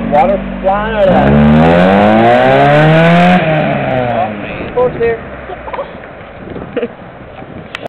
Water flying out of that. Of course there.